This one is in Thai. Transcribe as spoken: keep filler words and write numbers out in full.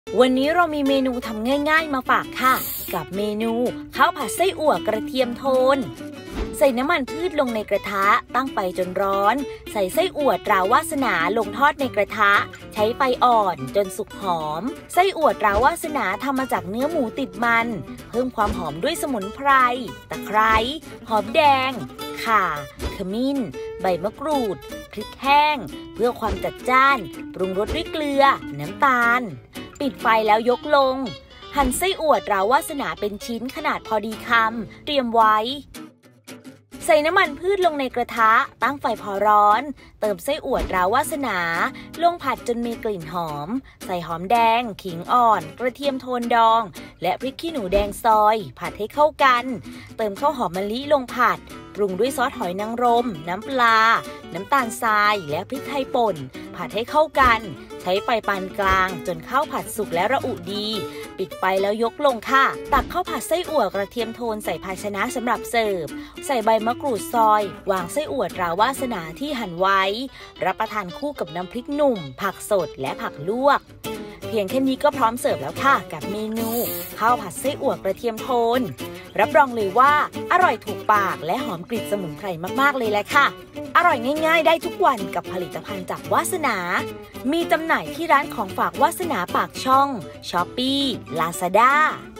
วันนี้เรามีเมนูทำง่ายๆมาฝากค่ะกับเมนูข้าวผัดไส้อั่วกระเทียมโทนใส่น้ำมันพืชลงในกระทะตั้งไฟจนร้อนใส่ไส้อั่วตราวาสนาลงทอดในกระทะใช้ไฟอ่อนจนสุกหอมไส้อั่วตราวาสนาทำมาจากเนื้อหมูติดมันเพิ่มความหอมด้วยสมุนไพรตะไคร้หอมแดงข่าขมิ้นใบมะกรูดพริกแห้งเพื่อความจัดจ้านปรุงรสด้วยเกลือน้ำตาลปิดไฟแล้วยกลงหั่นไส้อั่วตราวาสนาเป็นชิ้นขนาดพอดีคำเตรียมไว้ใส่น้ำมันพืชลงในกระทะตั้งไฟพอร้อนเติมไส้อั่วตราวาสนาลงผัดจนมีกลิ่นหอมใส่หอมแดงขิงอ่อนกระเทียมโทนดองและพริกขี้หนูแดงซอยผัดให้เข้ากันเติมข้าวหอมมะลิลงผัดปรุงด้วยซอสหอยนางรมน้ำปลาน้ำตาลทรายและพริกไทยป่นผัดให้เข้ากันใช้ไฟปานกลางจนข้าวผัดสุกและระอุดีปิดไฟแล้วยกลงค่ะตักข้าวผัดไส้อั่วกระเทียมโทนใส่ภาชนะสำหรับเสิร์ฟใส่ใบมะกรูดซอยวางไส้อั่วตราวาสนาที่หั่นไว้รับประทานคู่กับน้ำพริกหนุ่มผักสดและผักลวกเพียงแค่นี้ก็พร้อมเสิร์ฟแล้วค่ะกับเมนูข้าวผัดไส้อั่วกระเทียมโทนรับรองเลยว่าอร่อยถูกปากและหอมกลิ่นสมุนไพรมากๆเลยแหละค่ะอร่อยง่ายๆได้ทุกวันกับผลิตภัณฑ์จากวาสนามีจำหน่ายที่ร้านของฝากวาสนาปากช่อง ช้อปปี้ ลาซาด้า